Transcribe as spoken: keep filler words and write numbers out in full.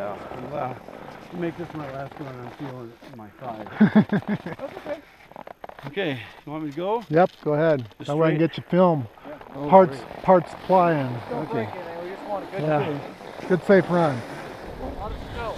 Yeah, I'll, uh, make this my last one. I'm feeling my thighs. That's okay. Okay, you want me to go? Yep, go ahead. Just That way I can straight? get you film. Yeah. Oh, parts, great. parts flying. Don't okay. break it, we just want a good yeah. safe. Good safe run. A lot of snow.